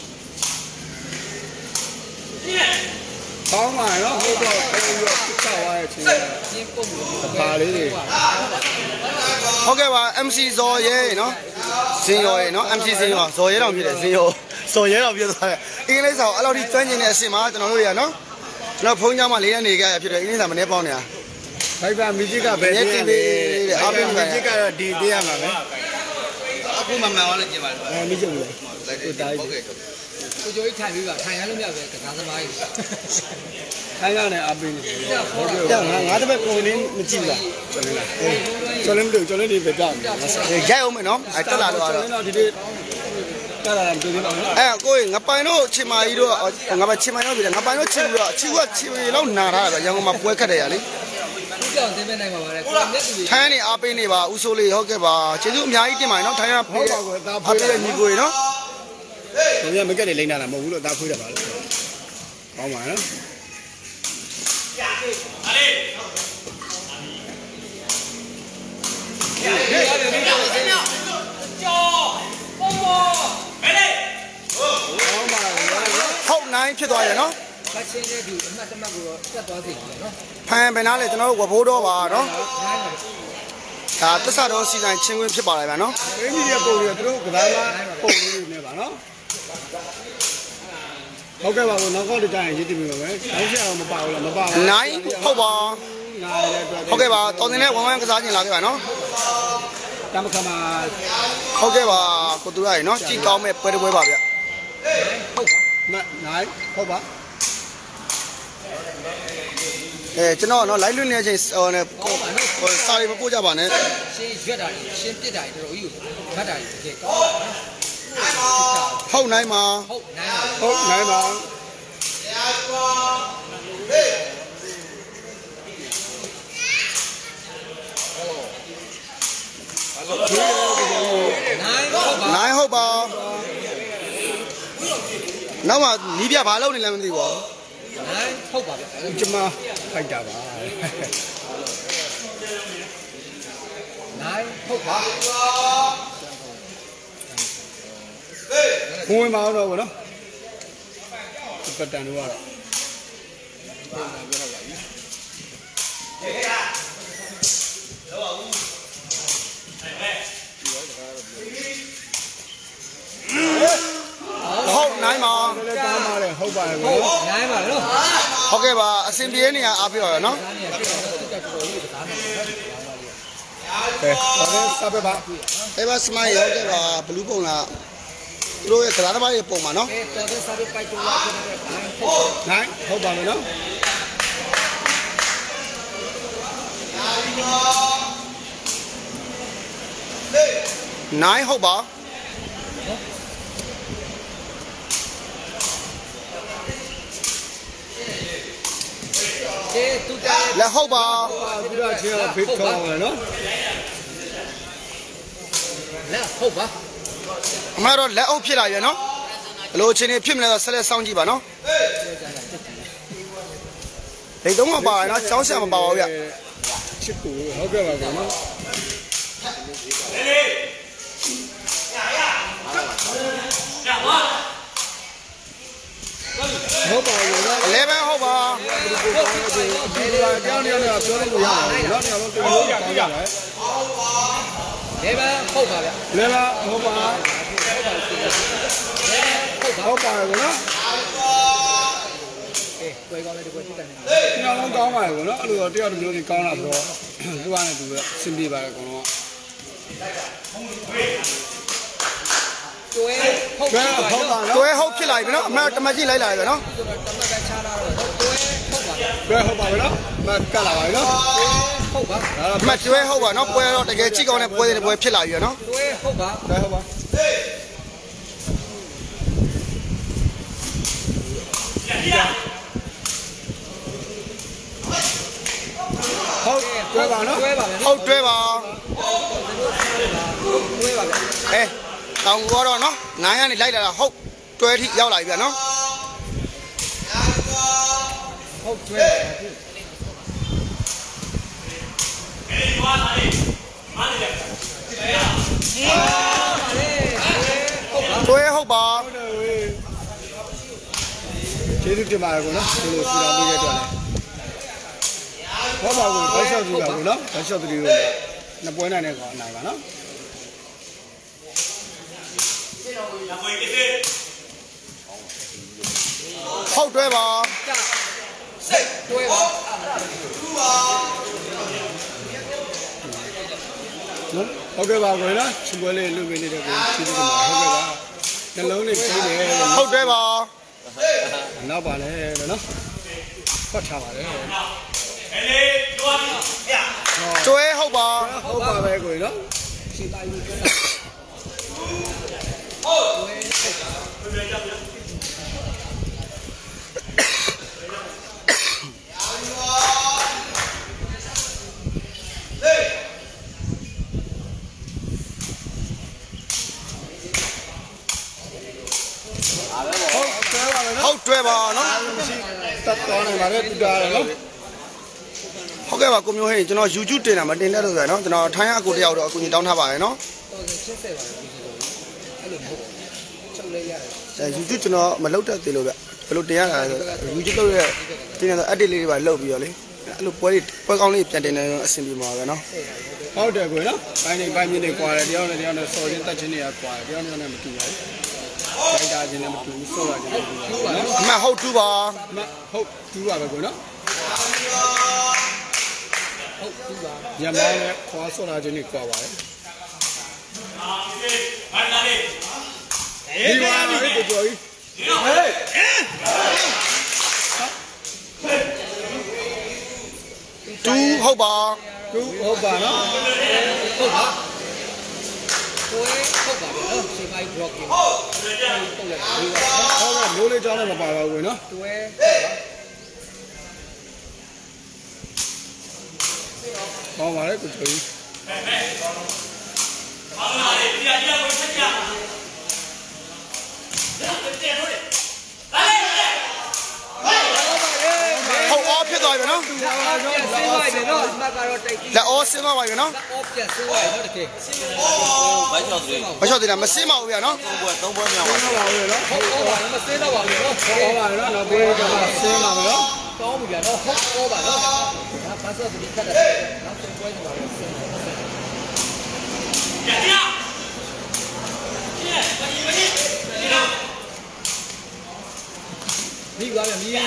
Speaker 3: ကောင်းပါနော်ဟုတ်တော့ပြီးတော့ပြတ်သွားရဲ့ချင်း
Speaker 4: ရှင်းပုံလို့
Speaker 3: ပါလေးတွေ
Speaker 2: ဟုတ်ကဲ့ပါ em xê ဇော်ရဲနော်ဇင်ရော်ရဲနော် em xê ဇင်ရော်ဇော်ရဲတောင်ဖြစ်တယ်ဇင်ရော်ဇော်ရဲတောင်ဖြစ်သွားတယ်အင်္ဂလိပ်စာကိုအဲ့လိုထိကျွမ်းကျင်တဲ့အဆင့်မှာကျွန်တော်တို့ရနော်ကျွန်တော်ဖုန်းကြောင်းမှာလေးရနေကြရဖြစ်တယ်အင်္ဂလိပ်စာမနေပေါင်းနေတာ
Speaker 3: ဘိုက်ပါမီဂျစ်ကဘယ်တင်လဲအားပေးမီဂျစ်ကတော့ဒီသေးရမှာပဲ
Speaker 5: အခုမှမှန်သွားလို့ကျင်ပါလား
Speaker 3: အဲမီဂျစ်ဘူးကိုတိုင်း
Speaker 5: ဟုတ်ကဲ့
Speaker 4: ကိုကြိုးထိုင်ပြီးပါထိုင်ရလို့မရပဲကစားသမားကြီး
Speaker 3: ခိုင်းရတယ်အားပေးနေတယ်
Speaker 4: ဟုတ်ကဲ့
Speaker 2: ကြောက်ငါငါတပည့်ပုံလေးမကြည့်ဘူးလား
Speaker 3: ကျော်လင်းတို့ကျော်လင်းဒီပဲတောင်း
Speaker 2: ရိုက်အောင်မယ်နော်အဲတက်လာတော့
Speaker 3: ကျော်လင်းတော့ဒီဒီတက်လာတယ်တွေ့သေးပါဦးနော်
Speaker 2: အဲကိုငါပိုင်တော့ချင်မာကြီးတို့ငါပိုင်ချင်မာရောက်ပြီငါပိုင်တော့ချင်ပြီးတော့အချီကချီလောက်နာထားတာရန်ကုန်မှာပွဲခတ်တယ်ရလေ
Speaker 4: ဦးကြောင်တင်ပေးနိုင်ပါပါတယ်ကိုမျက်သူတွေ
Speaker 2: ထိုင်းနေအားပေးနေပါဦးစိုးလေးဟုတ်ကဲ့ပါကျေးဇူးအများကြီးတင်ပါတယ်နော်ထိုင်းကပေးတဲ့အားပေးတဲ့ညီကိုရေနော်
Speaker 3: ။တို့ရမကက်တွေလိမ့်တာလားမဟုတ်ဘူးလို့ဒါခွေးတယ်ပါလို့။ကောင်းပါနော်။
Speaker 2: ဟုတ်နိုင်ဖြစ်သွားရနော်
Speaker 4: ပတ်ချင်းတဲ့ဒီအမှတ်တမဲ့ကိုတော့တက်သွားစီတယ်နော်
Speaker 2: ဖန်ပင်သားလေကျွန်တော်တို့ဝဖိုးတော့ပါနော်
Speaker 4: နိုင်ပါ
Speaker 2: ဒါတစ္ဆတော်စီဆိုင်ချင်းခွင်းဖြစ်ပါလေဗျာနော်
Speaker 3: ။အင်းကြီးရဲ့ပုံရသူတို့ကစားလာပုံလေးနေပါနော်။ဟုတ်ကဲ့ပါဘူးနောက်ကောက်တကြရင်ရည်တည်ပြီပဲ။နောက်ချက်အောင်မပါဘူးလားမပါဘူး။
Speaker 2: နိုင်ဟုတ်ပါ
Speaker 3: နိုင်တဲ့အတွက်
Speaker 2: ဟုတ်ကဲ့ပါတော်တင်နဲ့ဝမ်ဝမ်ကစားခြင်းလာခဲ့ပါနော်
Speaker 3: တမခမ
Speaker 2: ဟုတ်ကဲ့ပါကိုသူရရေနော်ကြည်ကောင်းမဲ့ပွဲတစ်ပွဲပါဗျ
Speaker 4: ဟုတ်ပါ
Speaker 3: မနိုင်ဟုတ်ပါ
Speaker 2: အဲကျွန်တော်နော်လိုက်လွတ်နေတဲ့အချိန်ဟိုနဲ့ဟိုစာရီမပို့ကြပါနဲ့
Speaker 4: ရှင်းရွက်တာကြီးရှင်းပစ်တာကြီးတော်တော်ကြီးကိုဖတ်တာကြီးတကယ်ကောင်းပါနော်
Speaker 2: ဟုတ်နိုင်မှာ
Speaker 4: ဟုတ်နိုင်ပါ
Speaker 3: ဟုတ်နိုင်ပါ
Speaker 4: နိုင်ဟုတ်ပါ
Speaker 2: နိုင်ဟုတ်ပါနောက်မှနီးပြဘာလုပ်နေလဲမသိပါဘူး
Speaker 4: နိုင်ဟုတ်ပါဗျာ
Speaker 3: ကျမဖိုက်တာပါ
Speaker 4: နိုင်ဟုတ်ပါ
Speaker 3: ဝင်ပါတော့ဗောနော်ပတန်တို့ကတော့
Speaker 2: ဟုတ်နိုင်ပါ
Speaker 3: လည်းကောင်းပါတယ်ဟုတ်ပါတယ်ဗော
Speaker 4: ဟုတ်
Speaker 3: နော်
Speaker 4: နိုင်ပါနော်
Speaker 2: ဟုတ်ကဲ့ပါအစဉ်ပြေနေရအားပြောရနော်
Speaker 4: ဒါနေပြတော့တက်တော်တော်လေးကစားနေတယ်
Speaker 3: ကဲဒါလည်းစပ်ပဲပါ
Speaker 2: အဲပါစမိုင်းရောက်ကြပါဘလူးပုံလားသူတို့ရဲ့ကလာသမားရဲ့ပုံပါနော်
Speaker 4: ကဲတော်တဲ့စားပြီးပိုက်တူလာဖြစ်တဲ့ဘိုင်းဟုတ်
Speaker 3: နိုင်ဟုတ်ပါမယ်နော်
Speaker 2: နိုင်ဟုတ်ပါ
Speaker 4: ကဲတူတာ
Speaker 2: လက်ဟုတ်ပါ
Speaker 3: ပြီးတော့ချင်းတော့ဘေးခေါ်ပါမယ်နော်
Speaker 4: လက်ဟုတ်ပါ
Speaker 2: အမှတော့လက်အုပ်ဖြစ်လာရနော်ဘလို့ချင်းနေဖြစ်မလဲတော့ဆက်လက်စောင့်ကြည့်ပါနော်ဒီတော့မပါနော်စောင်းဆက်မပါပါဘူးဗျ
Speaker 3: ချစ်ကူဟုတ်ကဲ့ပါဗောနော်ဟုတ်ပါဘူးနော်
Speaker 2: အလဲပဲဟုတ်ပါ
Speaker 3: ဒီလိုကြောင်းနေရပြောလို့ရပါတယ်နော်နေရာတော့တော်တော်ကောင်းကြတယ်
Speaker 4: လေပါဟုတ်ပါဗျာ
Speaker 3: လဲပါဟုတ်ပါ
Speaker 4: ဟုတ်ပါ
Speaker 3: ဟုတ်ပါဘူးနော်
Speaker 4: ကဲကွယ်ကောင်းတဲ့ဒီကွယ်ဖြစ်တယ်
Speaker 3: ဒီအောင်လုံးကောင်းပါလေဗောနော်အဲ့လိုတော့တယောက်တစ်မျိုးကြီးကောင်းလာတော့သူကလည်းသူကစင်ပြေပါလေအကုန်လုံး
Speaker 4: ကျွဲဟုတ်
Speaker 3: ကဲ
Speaker 4: ပါ
Speaker 3: ဟုတ်ပါနော်
Speaker 2: တွဲဟုတ်ဖြစ်လာပြီနော်အမှတမကြီးလိုက်လာပြီနော်
Speaker 4: တမကချားလာတော့ကျွဲဟုတ်ပါ
Speaker 3: ကဲဟုတ်ပါပြီနော်မကတ်လာပါပြီနော်
Speaker 4: ဟုတ်ပါ
Speaker 2: အမှကျွဲဟုတ်ပါနော်ပွဲတော့တကယ်ကြည့်ကောင်းတဲ့ပွဲတွေပွဲဖြစ်လာပြီနော်
Speaker 4: ကျွဲဟုတ်ပါ
Speaker 3: ကဲဟုတ်ပါဟုတ်ကဲပါနော်
Speaker 4: ကျွဲပါဗျာ
Speaker 2: ဟုတ်တွဲပါ
Speaker 4: ကျွဲပါဗျာ
Speaker 2: အဲတောင်ကတော့နော်နိုင်ကနေလိုက်လာတာဟုတ်တွဲထိရောက်လာပြီဗျာနော်
Speaker 4: ဟုတ်ကျွဲပါဟုတ်ပါ
Speaker 2: တွဲဟုတ်ပါ
Speaker 3: ကျေးဇူးတင်ပါတယ်ကောနော်ဒီလိုစီတော်ပေးရတဲ့အတွက်လည်းဟုတ်ပါဘူးတိုက်လျှောက်ကြည့်ပါကောနော်တိုက်လျှောက်တတိလို့နှစ်ပွဲနိုင်တဲ့ကောင်နိုင်ပါနော်
Speaker 2: ဟုတ်တွဲပါ
Speaker 4: ကျွဲပါ
Speaker 3: နော်ဟုတ်ကဲ့ပါကောနော်ရှင်ပွဲလေးလွတ်ပေးနေတဲ့ကိုကျေးဇူးတင်ပါတယ်ဟုတ်ကဲ့ပါနှလုံးလေးပေးတယ်
Speaker 2: ဟုတ်တွဲပါ
Speaker 3: နောက်ပါလဲနော်ဖတ်ထားပါတယ်
Speaker 2: ကျွဲဟုတ်ပါ
Speaker 3: ဟုတ်ပါပဲကိုနော်
Speaker 4: စီပါယူကျွဲဟုတ်
Speaker 2: ဟုတ်တွဲပါနော်
Speaker 3: တတ်တော်နေပါလေတူတာနော်
Speaker 2: ဟုတ်ကဲ့ပါကိုမျိုးဟင်းကျွန်တော် YouTube တင်တာမတင်တတ်လို့ဆိုရနော်ကျွန်တော်ထိုင်းအကူတယောက်တော့အကူကြီးတောင်းထားပါတယ်နော်
Speaker 4: တော်စချစ်ဆက်ပါဘူးအဲ့လိုမဟုတ်ချုပ်လိုက်ရတယ်
Speaker 2: အဲ YouTube ကျွန်တော်မလုပ်တတ်သေးလို့ဗျဘယ်လိုတင်ရတာလဲ YouTube လုပ်ရတင်တော့ edit လေးတွေပါလုပ်ပြီးတော့လေအဲ့လိုပွဲတွေပွဲကောင်းလေးပြန်တင်နေတော့အဆင်ပြေမှာပဲနော်
Speaker 3: ဟုတ်တယ်ကိုနော်ပိုင်းနေပိုင်းမြင့်နေကွာတယ်တယောက်နဲ့တယောက်နဲ့စော်ချင်းတက်ချင်းတွေကကွာတယ်တယောက်နဲ့မတူပါဘူးတိုက်တာချင်းလည်းမတူဘူးစော်တာချင်းလည်းမတူဘူးနော်
Speaker 2: အမှဟုတ်တူပါ
Speaker 3: မဟုတ်တူပါပဲကိုနော်
Speaker 4: ဟုတ်သူပါ
Speaker 3: ညမောင်းနဲ့ခွာစော်တာချင်းတွေကွာပါတယ်ဒီပါလေကိုကျော်ကြီးဟေး
Speaker 2: တူဟုတ်ပါ
Speaker 3: တူဟုတ်ပါနော်
Speaker 4: ဟုတ်ပါကျွဲဟုတ်ပါဗျာနော်စီပါယူ blocking ဟုတ်ဟုတ်တယ်ဒီပါ
Speaker 3: ဟုတ်ကဲ့မျိုးလေးကြောင်းလည်းမပါပါဘူးကိုနော်
Speaker 4: ကျွဲဟုတ်ပါ
Speaker 3: ဟောပါလေကိုကျော်ကြီးဟ
Speaker 2: သွားပြီနော်
Speaker 4: ပြန်ဆင်းသွားပြီနော်အမှတ်ကတော့တိတ်ကြီး
Speaker 2: လက်အောဆင်းသွားပါပြီနော်
Speaker 4: အော်ပြန်ဆင်းသွားပြီနော်တကယ်
Speaker 5: ဘိုက်ချော်သေး
Speaker 2: မလျှော့သေးလားမစင်းပါဘူးဗျာနော်
Speaker 5: သုံးပွဲသုံးပွဲမြောက်ပါ
Speaker 3: ဟုတ်ပါဘူးနော်
Speaker 4: ဟုတ်ဟုတ်ပါမဆင်းတော့ပါဘူးနော်
Speaker 3: ဟုတ်ပါနော်နောက်ပြီးတော့ဆင်းပါမယ်နော်
Speaker 4: ကောင်းပြီဗျာနော်ဟုတ်ဟုတ်ပါနော်ဒါပတ်သက်ပြီးခက်တယ်နောက်ဆုံးပွဲမှာဆင်းတယ်မိပါမယ်မိ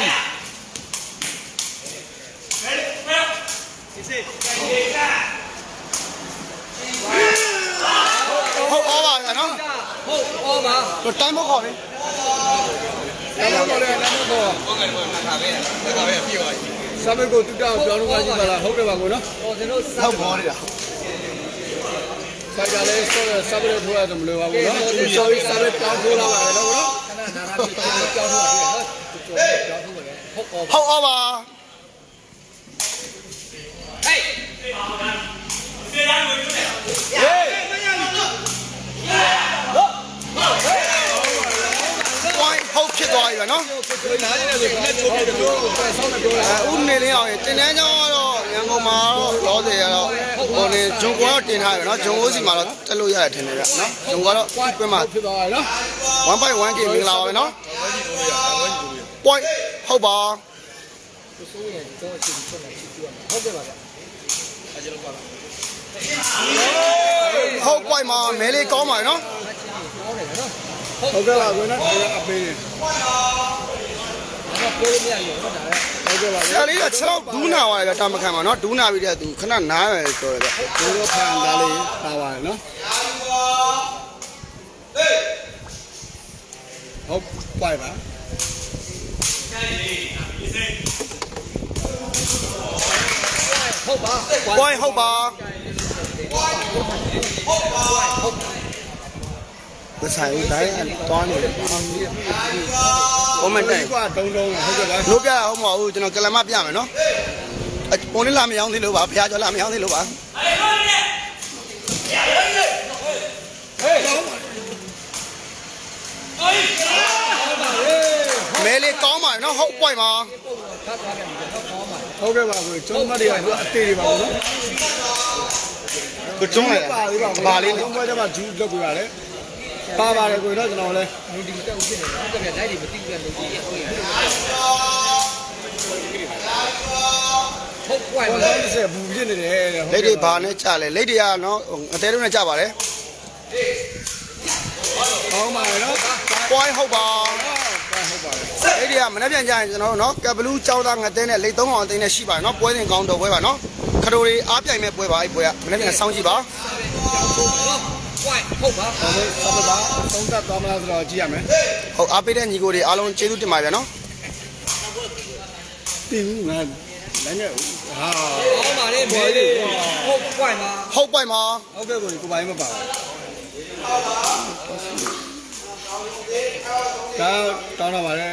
Speaker 2: ဟုတ်ဩပါဗျာနော်
Speaker 4: ဟုတ်ဩပါ
Speaker 2: တော့တိုင်းမခေါ်လေ
Speaker 3: တမ်းတော့လေတမ်းတော့
Speaker 5: ဟုတ်ကဲ့ဟုတ်ကဲ့ခါပဲခါပဲပြေသွားပြီ
Speaker 3: စာမေကိုတူတောက်ပြောင်းလို့ကရှိပါလားဟုတ်တယ်ပါကိုနော်
Speaker 4: ဟောကျွန်တော်စော
Speaker 2: ဟုတ်
Speaker 4: က်
Speaker 2: ပေါ်နေတာ
Speaker 3: စာကြလဲဆောစာမေထိုးရတယ်မလို့ပါဘူးနော်ဆောရီစာမေတောင်းထိုးလာပါတယ်နော်နော်
Speaker 4: ခဏနာနာပြီးကြောက်ထုတ်ပါနော်ကြောက်ထုတ်ပါလေဟုတ်ဩပါ
Speaker 2: ဟုတ်ဩပါ
Speaker 4: ဟေး
Speaker 2: ဝိုင်းဟုတ်ဖြစ်သွားပြီဗျာနော်
Speaker 3: နားနေတယ်ဆိုခနဲ့ထိုးပြတယ်လို့ဆောင်းနေပြောတာ
Speaker 2: ဥနေလင်းအောင်တင်တန်းကျောင်းကတော့ရန်ကုန်မှာတော့လောဆယ်ကတော့ဟိုနေဂျုံကတော့တင်ထားတယ်နော်ဂျုံအိုးစီမှာတော့တက်လို့ရတယ်ထင်တယ်ဗျနော်ဂျုံကတော့ပြမှာ
Speaker 3: ဖြစ်သွားတယ်နော်
Speaker 2: one by one game မင်္ဂလာပါပဲနော် point ဟုတ်ပါ
Speaker 4: ဆိုရင်တော့အချိန်ချက်နေကြည့်ရမှာဟုတ်ကဲ့ပါဗျာအကျလို့ပါလား
Speaker 2: ဟုတ် point မှာမဲလေးကောင်းပါနော်
Speaker 4: ကောင်းတယ်နော်
Speaker 3: ဟုတ်ကဲ့ပါကိုနော်အပေးနေ
Speaker 4: တော့ပြေးမရရောဟုတ်တာလေ
Speaker 3: ဟုတ်ကဲ့ပါ
Speaker 2: ဆရာလေးက6ဒူးနာသွားတယ်ဗျတာမခံပါနော်ဒူးနာပြီးတဲ့သူခဏနားရတယ်ဆိုတော့ဗျ
Speaker 3: ဒီလိုခံသားလေးပါပါတယ်နော်ဟုတ်ပိုက်ပါ
Speaker 4: ဟုတ်ပါ
Speaker 2: point ဟုတ်ပါမဆိုင်ဘူးတိုင်းတောင်းနေတယ် comment တိုင်း
Speaker 3: ကွာတုံးတုံးဟုတ်ကဲ့ပါ
Speaker 2: လို့ပြရအောင်မဟုတ်ဘူးကျွန်တော်ကလမပြမယ်နော်ပုံလေးလာမရောင်းသေးလို့ပါဖះကျော်လာမရောင်းသေးလို့ပါမဲလေးကောင်းပါနော်ဟုတ် point ပါ
Speaker 3: ဟုတ်ကဲ့ပါကိုကျုံးမတွေကအသေးတွေပါဘူးနော်
Speaker 2: ကိုကျုံးလိုက်
Speaker 3: ပါလေးပါ
Speaker 2: ပါလေး
Speaker 3: ကျုံးမတွေမှာဂျူးလုပ်ပြပါလေပါပါတယ်ကိုတော့ကျွန်တော်လည်း
Speaker 4: လူဒီတက်ဦးဖြစ်နေတယ်ဟုတ်ကဲ့လိုက်ဒီမသိဘူးလူဒီဟုတ်ရဟုတ်ကွာ
Speaker 3: ဘောလုံးတစ်ဆက်ဘူးဖြစ်နေတယ်
Speaker 2: လက်တွေဘာနဲ့ကြလဲလက်တွေကနော်အသေးလုံးနဲ့ကြပါတယ်
Speaker 3: ဟောင်းပါနော်
Speaker 2: point ဟုတ်ပါ
Speaker 3: ဟုတ်ပါတယ်
Speaker 2: လက်တွေကမနှက်ပြန်ကြရင်ကျွန်တော်တို့နော်ကပ်ဘလူးကြောက်သားငတဲ့နဲ့လက်သုံးအောင်အသိနဲ့ရှိပါတယ်နော်ပွဲစဉ်ကောင်းတော့ပွဲပါနော်ခရိုတွေအားပြိုင်မဲ့ပွဲပါအဲ့ပွဲကမနှက်ပြန်စောင်းကြည့်ပါ
Speaker 4: ဟုတ်ပါ
Speaker 3: ဟုတ်ကဲ့ဆက်ပါသုံးသက်သွားမလားဆိုတော့ကြည့်ရမယ်
Speaker 2: ဟုတ်အားပေးတဲ့ညီကိုတွေအားလုံးကျေးဇူးတင်ပါဗျာနော်
Speaker 3: တည်ဘူးငါလည်းနဲ့ဟာ
Speaker 4: ဟောပါလေမဲလေးဟုတ်ကွာမှာ
Speaker 2: ဟုတ် point ပါ
Speaker 3: ဟုတ်ကဲ့ကိုကိုပိုင်းမပါဘူးဒါတောင်းတော့ပါလေ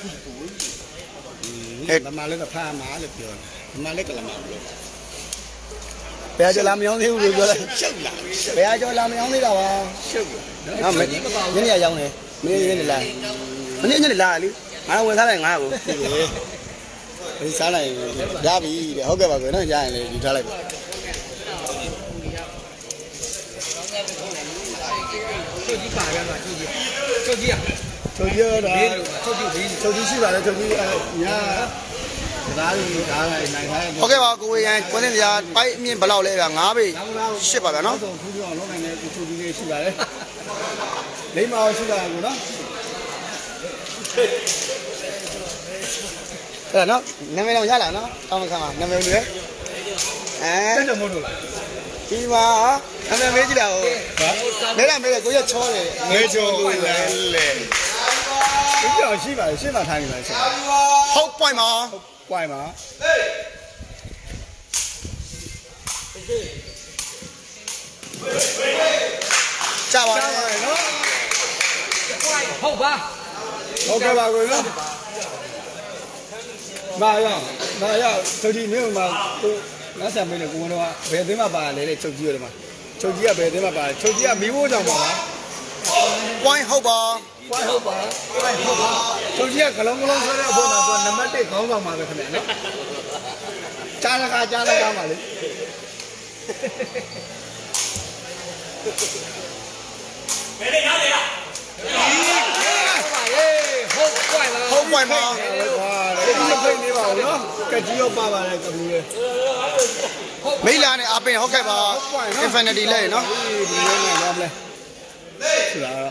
Speaker 2: ဟဲ့
Speaker 3: ဓမ္မလေးကဖားမှာလို့ပြောတယ်ဓမ္မလေးကလည်းမဟုတ်ဘူး
Speaker 2: ဘယ်ကြော်လာမရောင်းသေးဘူးလို့ပြောလိုက်
Speaker 3: ရှုပ်လာ
Speaker 2: ဘယ်ကြော်လာမရောင်းသေးတာပါ
Speaker 3: ရှုပ်လာ
Speaker 2: နော်မင်းညနေရောင်းတယ်မင်းညနေလာမင်းညနေလာလေငါဝင်စားလိုက်ငါ့ကိုဒီစားလိုက်ရပြီတဲ့ဟုတ်ကဲ့ပါကွယ်နော်ရရင်လေဒီထားလိုက်ပါ
Speaker 4: ချုပ်ကြီးပါရမှာချုပ်ကြီးချုပ်ကြီးอ่ะ
Speaker 3: ချုပ်ရတာ
Speaker 4: ဘေးလိုချုပ်ကြီးဘေး
Speaker 3: ချုပ်ကြီးရှိပါလေချုပ်ကြီးညာဒါလေးဒါလေးနိုင်ထားတယ်
Speaker 2: ဟုတ်ကဲ့ပါကိုဝေရန်ကွန်းတင်စရာပိုက်အမြင့်ဘယ်လောက်လဲဗျာ၅ပေရှစ်ပါဗျာနော်
Speaker 3: ဆုံးထူးထူးအောင်လုပ်နိုင်တဲ့ချုပ်ကြီးလေးရှိပါလေလိမ္မာအောင်ရှိတာကိုနော်
Speaker 2: အဲ့ဒါနော်နာမည်တော့ရလာနော်တောင်းမခံပါနာမည်လူလေအဲ
Speaker 3: တက်တယ်မဟုတ်လို့လား
Speaker 2: ဒီမှာနာမည်မေးကြည့်တာဟုတ်
Speaker 3: ဟာ
Speaker 2: မဲလာမဲကိုရချောတယ်
Speaker 3: မဲချုံလို့လဲလေဒီကြောင်ရှိပါလေရှင်းပါထိုင်နေပါရှင်
Speaker 2: ဟုတ် point ပါ
Speaker 3: ပွိုင်ပါ
Speaker 2: ကြပါ
Speaker 3: ကြား
Speaker 2: လား
Speaker 3: ပါလေနော်
Speaker 4: ဟုတ်ပါ
Speaker 3: ဟုတ်ကဲ့ပါကိုနော်မာရမာရချုပ်ကြီးမြို့မှာကိုငါဆံမင်းနဲ့ကိုဝန်တော့ဘယ်အသင်းမှာပါလဲတဲ့ချုပ်ကြီးရတယ်မှာချုပ်ကြီးကဘယ်အသင်းမှာပါလဲချုပ်ကြီးကမီးဘိုးကြောင့်ပါလား
Speaker 2: point ဟုတ်ပါ
Speaker 3: ဟဝိုင်းဟုတ်ပါဝိုင်းဟုတ်ပါသူကြီးကဂလုံးဂလုံးဆွဲတဲ့အဖို့မှာသူနံပါတ်တစ်ခေါင်းဆောင်ပါပဲခင်ဗျာနော်ကြားလကားကြားလကားပါလေ
Speaker 2: ဘယ်နေရလဲလားဟုတ်ကွိုင်ပါဟုတ်ကွိုင်ပါ
Speaker 3: ကွာဒီလိုဖိနေပါဦးနော်ကကြီးရောပါပါတယ်ကဘူးလေ
Speaker 2: မိလာနဲ့အပင်ဟုတ်ကဲ့ပါ Infinity လဲနော်
Speaker 3: ဒီလိုနဲ့တော့မလဲဆိုတာတော့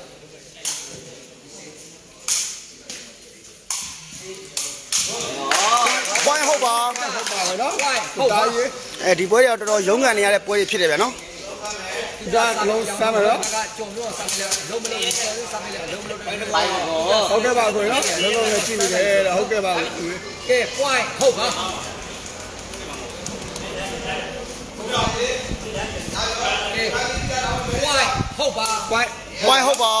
Speaker 2: ဝိုင်းဟုတ်ပါ
Speaker 3: ဟုတ်ပါပဲနော်
Speaker 2: ဝိုင်းဟုတ်ပါအဲဒီပွဲတွေတော်တော်ရုန်းကန်နေရတဲ့ပွဲတွေဖြစ်တယ်ဗျာနော်
Speaker 3: ဒါလုံးစမ်းမလို့
Speaker 2: ကကြုံလို့ဆက်ပြလုံးမလို့ဆက်စမ်းပြလုံးမလို့
Speaker 3: ပိုင်းဟုတ်ကဲ့ပါကိုနော်လုံးလုံးနဲ့ကြည့်နေတယ်ဟုတ်ကဲ့ပါကဲ
Speaker 2: point ဟုတ်ပါpoint ဟုတ်ပါ
Speaker 3: point
Speaker 2: point ဟုတ်ပါ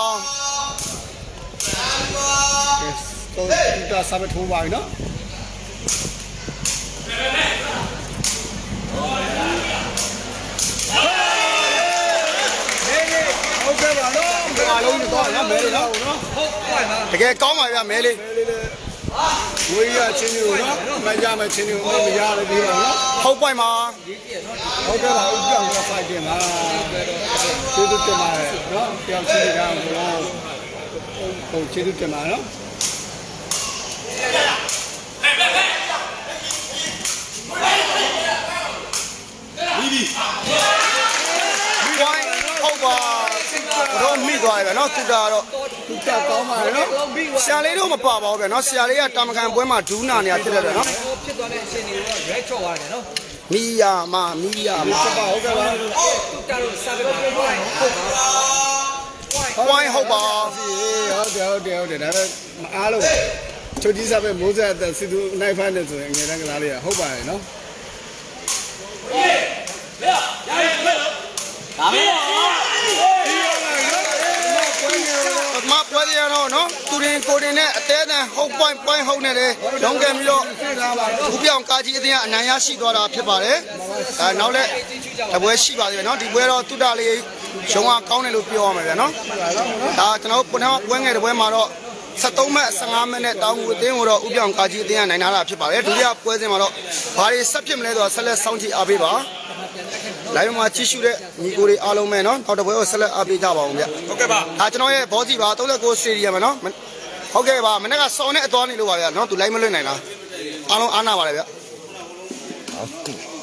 Speaker 3: တော့ဒီကစားမထိုးပါဘူးနော်ဟုတ်ကဲ့ပါနော်အားလုံးတော့ရမယ်နော်
Speaker 2: ဟုတ်ပါပါတကယ်ကောင်းပါဗျာမဲလေး
Speaker 3: ဝေးရချင်းမျိုးနော်မကြမယ်ချင်းမျိုးမရလည်းပြီးပါနော်
Speaker 2: ဟုတ်ပါမှာ
Speaker 3: ဟုတ်ကဲ့ပါဥပ္ပံကဖိုက်တင်ပါကျေးဇူးတင်ပါတယ်နော်တယောက်ချင်းကြအောင်ဘုရားဟုတ်ကျေးဇူးတင်ပါနော်
Speaker 2: ဒီဒီဟုတ်ပါတော့မိသွားတယ်ဗျာနော်သူတာတော့
Speaker 3: သူတာကောင်းပါလေနော်
Speaker 2: ဆရာလေးတော့မပါပါဘူးဗျာနော်ဆရာလေးကတာမကန်ပွဲမှာဒူးနာနေတာဖြစ်တယ်ဗျာနော်
Speaker 4: ဖြစ်သွားတဲ့အချိန်တွေတော့ရဲချော့သွားတယ်နော်
Speaker 2: မီယာမမီယာမ
Speaker 3: ဟုတ်ပါဟုတ်ကဲ့ပါ
Speaker 4: သူတာတော့စာပေမှာဟုတ်ပါဟုတ်ပါ
Speaker 2: ဝိုင်းဟုတ်ပါ
Speaker 3: ဟုတ်တယ်ဟုတ်တယ်ဟုတ်တယ်ဒါပေမဲ့အားလို့ချိုကြီးစားပဲမိုးဆက်တဲ့စီသူနိုင်ဖတ်နေဆိုရင်ငယ်တန်းကစားလေးဟုတ်ပါတယ်နော်
Speaker 2: ဒါမေးမပွဲရတော့နော်သူရင်ကိုတင်နဲ့အသေးအံဟုတ်ပွိုင်းပွိုင်းဟုတ်နေတယ်ရုံးကန်ပြီးတော့ဘူးပြောင်ကာကြီးအတင်းအနံရရှိသွားတာဖြစ်ပါတယ်အဲနောက်လည်းတပွဲရှိပါသေးတယ်နော်ဒီပွဲတော့တုတလေးရုံးကကောင်းတယ်လို့ပြောရမှာဗျာနော်ဒါကျွန်တော်ပုဏ္ဏပွဲငယ်တပွဲမှာတော့73မှတ်15မိနစ်တောင်းငူအသင်းကိုတော့ဥပြောင်ကာကြီးအသင်းကနိုင်လာတာဖြစ်ပါတယ်ဒုတိယပွဲစဉ်မှာတော့ဘာတွေဆက်ဖြစ်မလဲဆိုတော့ဆက်လက်စောင့်ကြည့်အားပေးပါlive မှာကြည့်ရှုတဲ့ညီကိုတွေအားလုံးပဲနော်နောက်တစ်ပွဲကိုဆက်လက်အားပေးကြပါအောင်ဗျ
Speaker 1: ဟုတ်ကဲ့ပါ
Speaker 2: ဒါကျွန်တော်ရဲ့ဘောစီပါ39စတေဒီယမ်မှာနော်ဟုတ်ကဲ့ပါမနေ့ကစောင်းနဲ့အသွားနေလို့ပါဗျာနော်သူ live မလွှင့်နိုင်လားအားလုံးအားနာပါတယ်ဗျ